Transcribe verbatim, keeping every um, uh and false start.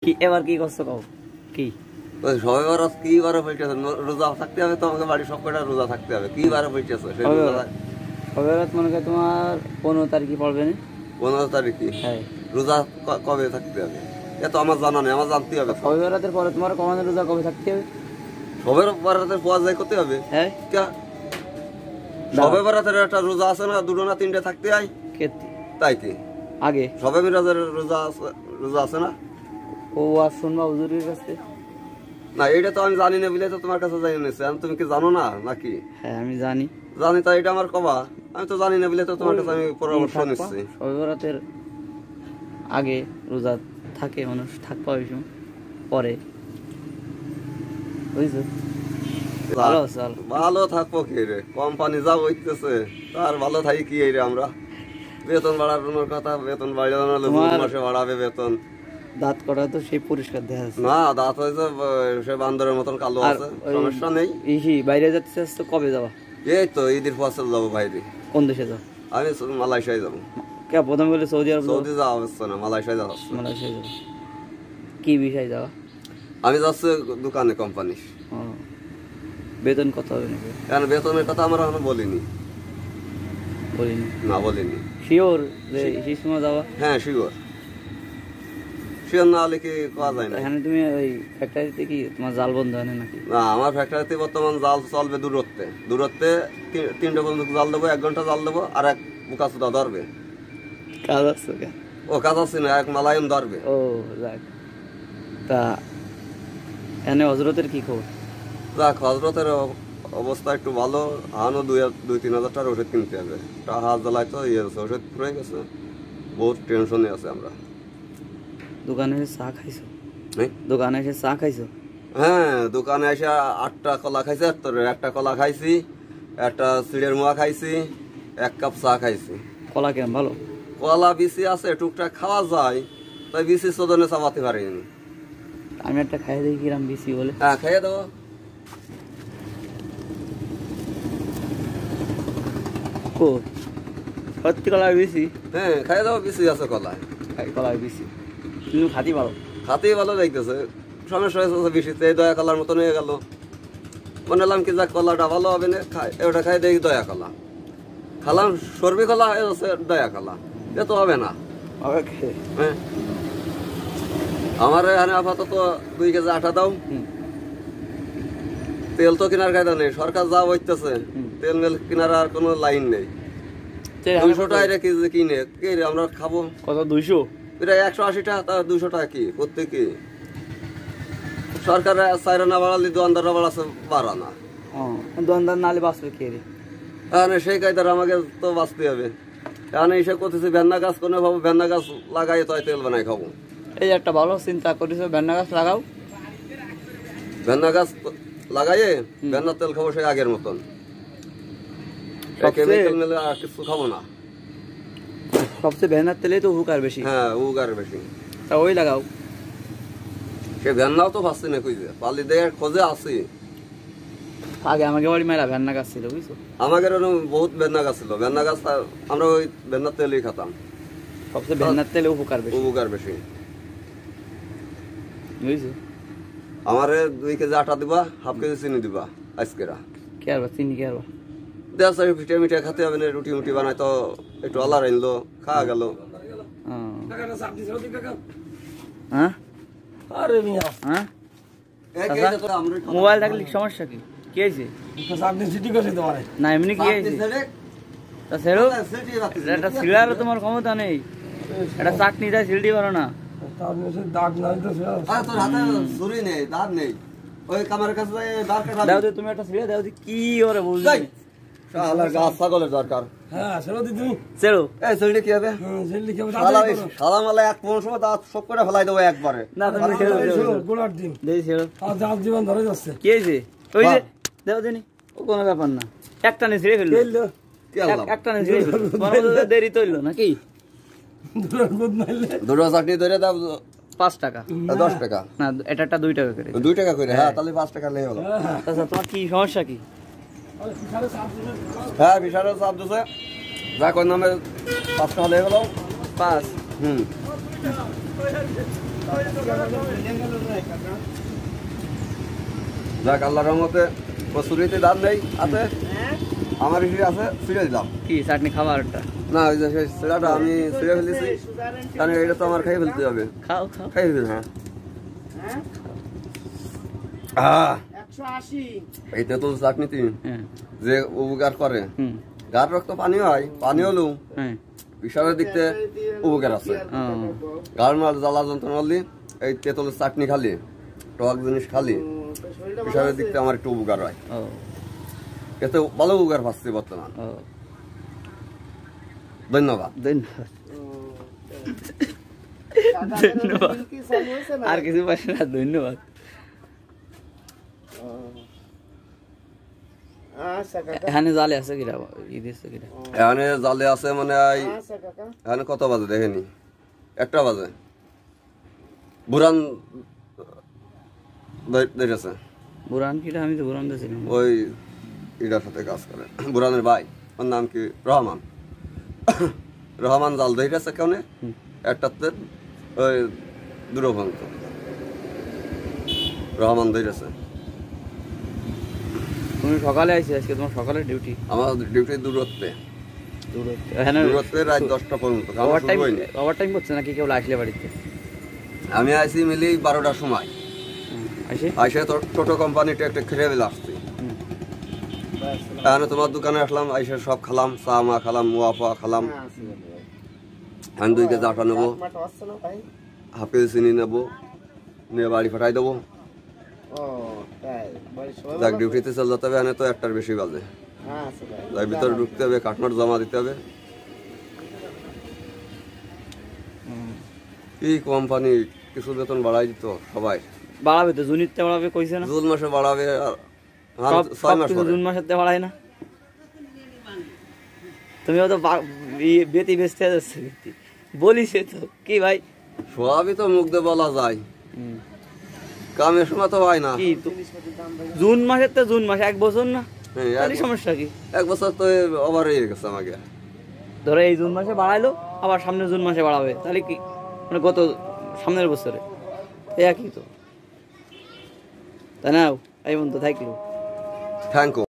কি এবার কি করছো কও কি সবে বরাত কি বারে পড়তেছে রোজা থাকতে হবে তোমাকে বাড়ি সব কটা রোজা থাকতে হবে কি বারে পড়তেছে সেই রোজা সবে বরাত মনে করে তোমার পনেরো তারিখে পড়বে না পনেরো তারিখে হ্যাঁ রোজা কবে থাকতে হবে এ তো আমার জানা নেই আমার জানতে হবে সবে বরাতের পরে তোমার কমানের রোজা কবে থাকতে হবে সবে বরাতের পর যাই করতে হবে হ্যাঁ কে সবে বরাতের একটা রোজা আছে না দুটো না তিনটে থাকতে হয় তাই কি আগে সবে মিরাজের রোজা রোজা আছে না ও আর শুনবা হুজুরের কাছে না এটা তো আমি জানি না বলে তো তোমার কাছে জানি নিছি তুমি কি জানো না নাকি হ্যাঁ আমি জানি জানি তাই এটা আমার কবা আমি তো জানি না বলে তো তোমার কাছে আমি পরামর্শ নিচ্ছি সবে বরাতের আগে রোজা থাকে মানুষ থাকবা ওই সময় পরে বুঝছো ভালো চল ভালো থাকবো কি রে কোম্পানি যা হইতেছে তার ভালো থাকি কি রে আমরা বেতন বাড়ানোর কথা বেতন বাড়ানো মাসে বাড়াবে বেতন দাঁত করা তো সেই পরিষ্কার দেখা যাচ্ছে না দাঁত হয়েছে সে বান্দরের মতন কালো আছে সমস্যা নেই ইহি বাইরে যাচ্ছে তো কবে যাবা এই তো ঈদের ফসল যাবো বাইরে কোন দেশে যাও আমি মালয়েশিয়ায় যাবো কে প্রথম বলে সৌদি আরব সৌদি যাওয়া হচ্ছে না মালয়েশিয়ায় যাওয়া হচ্ছে মালয়েশিয়া যাবো কি বিষয় যাওয়া আমি যাচ্ছি দোকানে কোম্পানি বেতন কত হবে নাকি কেন বেতনের কথা আমরা এখনো বলিনি বলিনি না বলিনি শিওর যে সেই সময় যাওয়া হ্যাঁ শিওর শিওর না হলে কি করা যায় না এখানে তুমি ওই ফ্যাক্টরিতে কি তোমার জাল বন্ধ হয় নাকি না আমার ফ্যাক্টরিতে বর্তমান জাল চলবে দূরত্বে দূরত্বে তিনটে পর্যন্ত জাল দেবো এক ঘন্টা জাল দেবো আর এক বুকা সুদা ধরবে কাজ আছে ও কাজ আছে না এক মালায়ন ধরবে ও যাক তা এখানে হজরতের কি খবর যাক হজরতের অবস্থা একটু ভালো আনো দুই দুই তিন হাজার টাকার ওষুধ কিনতে হবে হাত জ্বালায় তো ইয়ে আছে ওষুধ পুরে গেছে বহুত টেনশনে আছে আমরা দোকানে এসে চা খাইছো দোকানে এসে চা খাইছো হ্যাঁ দোকানে এসে আটটা কলা খাইছি তোর একটা কলা খাইছি একটা চিড়ের মোয়া খাইছি এক কাপ চা খাইছি কলা কেমন ভালো কলা বিচি আছে টুকটাক খাওয়া যায় তাই বিচি চোদনে চাপাতে পারিনি আমি একটা খাই দেখি কিরাম বিচি বলে হ্যাঁ খাইয়ে দেবো কো সত্যি কলা বিচি হ্যাঁ খাইয়ে দেবো বিচি আছে কলায় খাই কলা বিচি তুমি খাতি ভালো খাতেই ভালো যাইতেছে সমস্যা হয়েছে বেশিতে এই দয়া কলার মতন হয়ে গেল মনে হলাম কি যাক কলাটা ভালো হবে না খাই ওটা খাই দেখি দয়া কলা খালাম সর্বি কলা হয়ে যাচ্ছে দয়া কলা এ তো হবে না হ্যাঁ আমার এখানে আপাতত দুই কেজি আটা দাও তেল তো কেনার কায়দা নেই সরকার যা বইতেছে তেল মেল কেনার আর কোনো লাইন নেই দুইশো টাকা কেজি কিনে কে আমরা খাবো কত দুইশো এটা একশো আশি টাকা তা দুশো টাকা কি প্রত্যেকে সরকার চাইরা না বাড়ালে দোকানদাররা বাড়াচ্ছে বাড়া না দোকানদার নালে বাঁচবে কে রে এখানে সেই কায়দার আমাকে তো বাঁচতে হবে এখানে এসে করতেছি ভেন্না গাছ কোনো ভাবো ভেন্না গাছ লাগাই তো তেল বানাই খাবো এই একটা ভালো চিন্তা করেছো ভেন্না গাছ লাগাও ভেন্না গাছ লাগাইয়ে ভেন্নার তেল খাবো সেই আগের মতন কেমিক্যাল মেলে আর কিছু খাবো না সবচেয়ে ভেন্নার তেলেই তো উপকার বেশি হ্যাঁ উপকার বেশি তা ওই লাগাও সে ভেন্নাও তো পাচ্ছি না খুঁজে পালি দেয় খোঁজে আসি আগে আমাকে বাড়ি মেলা ভেন্না গাছ ছিল বুঝছো আমাদের বহুত ভেন্না গাছ ছিল ভেন্না গাছ আমরা ওই ভেন্নার তেলই খেতাম সবচেয়ে ভেন্নার তেলে উপকার বেশি উপকার বেশি বুঝছো আমারে দুই কেজি আটা দিবা হাফ কেজি চিনি দিবা আজকেরা কে আর চিনি কে আর দেশ পিঠে মিঠে খেতে হবে না রুটি মুটি বানাই তো একটু আলার আনলো খাওয়া গেল হ্যাঁ হ্যাঁ মোবাইল থাকলে সমস্যা কি কি হয়েছে না এমনি কি হয়েছে একটা সিলার তোমার ক্ষমতা নেই একটা চাকনি দেয় সিলটি পারো না তুমি একটা সিলা দাও কি ওরে বুঝলি গাছ ছাগলের দরকার সব করে ফেলাই দেবো একবারে কোনো ব্যাপার না একটা নিয়ে ছিঁড়ে ফেললো একটা নিয়ে ছিঁড়ে ফেললো দেরি তৈল নাকি দুটো চাটনি ধরে দাও পাঁচ টাকা দশ টাকা না এটা একটা দুই টাকা করে দুই টাকা করে হ্যাঁ তাহলে পাঁচ টাকা লেগে হলো আচ্ছা তোমার কি সমস্যা কি হ্যাঁ বিশাল চাপ দিচ্ছে যাক ওর নামে পাঁচ টাকা লেগে গেল পাঁচ হুম যাক আল্লাহর রহমতে কচুরিতে দাম নেই আছে, আমার হিসেবে আছে, ছিঁড়ে দিলাম। কি চাটনি খাবারটা? না ওই যে সেই ছিঁড়াটা আমি ছিঁড়ে ফেলেছি, কারণ এটা তো আমার খাই ফেলতে হবে। খাও খাও খাই ফেল। হ্যাঁ আহ এই তেঁতুল চাটনিতে যে উপকার করে, গার রক্ত পানি হয়, পানি হলেও বিষয়ের দিক থেকে উপকার আছে। গার মাল জ্বালা যন্ত্রণা হলে এই তেঁতুলের চাটনি খালি, টক জিনিস খালি বিষয়ের দিক থেকে আমার একটু উপকার হয়। এতে ভালো উপকার পাচ্ছি বর্তমান। ধন্যবাদ। ধন্যবাদ ধন্যবাদ আর কিছু পাশে না। ধন্যবাদ। এখানে জালে আছে কিরা? ঈদ আছে কিরা? এখানে জালে আছে মানে এখানে কত বাজে দেখেনি, একটা বাজে। বুরান দেখেছে। বুরান কিরা? আমি তো বুরান দেখছিলাম। ওই এটার সাথে কাজ করে, বুরানের ভাই, ওর নাম কি রহমান। রহমান জাল ধরেছে কেমনে একটাতে ওই দূরভন্ত রহমান ধরেছে। তুমি সকালে আইছি আজকে? তোমার সকালে ডিউটি? আমার ডিউটি দূরত্বে, দূরত্বে এখানে দূরত্বে রাত দশটা পর্যন্ত। ওভার টাইম ওভার টাইম করছে নাকি কেউ আসলে বাড়িতে? আমি আইসি মিলি বারোটার সময়, আসে আইসে টোটো কোম্পানিটা একটা খেয়ে দিলে আসছি। এখানে তোমার দোকানে আসলাম, আইসে সব খালাম, চা মা খালাম, মোয়া ফোয়া খালাম। আমি দুই কেজি আটা নেবো, হাফ কেজি চিনি নেবো, নিয়ে বাড়ি পাঠাই দেবো। যাক ডিউটিতে চলে যেতে হবে। এখানে তো একটার বেশি বাজে, যাই ভিতরে ঢুকতে হবে, কাঠমাট জমা দিতে হবে। কি কোম্পানি কিছু বেতন বাড়াই দিত সবাই। বাড়াবে তো, জুনিতে বাড়াবে কইছে না? জুন মাসে বাড়াবে, ছয় মাস জুন মাসেতে বাড়ায় না। তুমি তো বেতি বেচতে যাচ্ছে, বলিছে তো কি ভাই? সবই তো মুখ দিয়ে বলা যায়, কামের সময় তো হয় না। কি জুন মাসের তো জুন মাস এক বছর না, সমস্যা কি? এক বছর তো ওভার হয়ে গেছে আমাকে। ধরো এই জুন মাসে বাড়াইলো, আবার সামনে জুন মাসে বাড়াবে, তাহলে কি মানে গত সামনের বছরে একই তো, তাই না? এই বন্ধু থাকলো। Thank you.